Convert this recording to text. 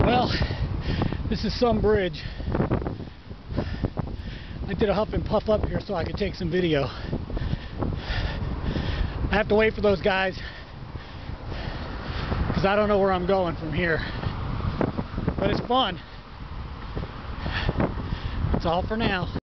Well, this is some bridge. I did a huff and puff up here so I could take some video. I have to wait for those guys because I don't know where I'm going from here. But it's fun. That's all for now.